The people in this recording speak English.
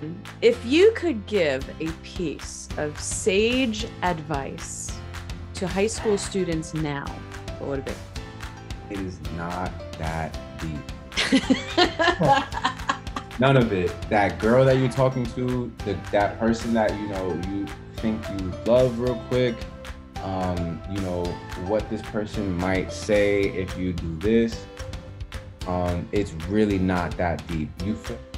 If you could give a piece of sage advice to high school students now, what would it be? It is not that deep. None of it. That girl that you're talking to, that person that you think you love real quick, what this person might say if you do this. It's really not that deep.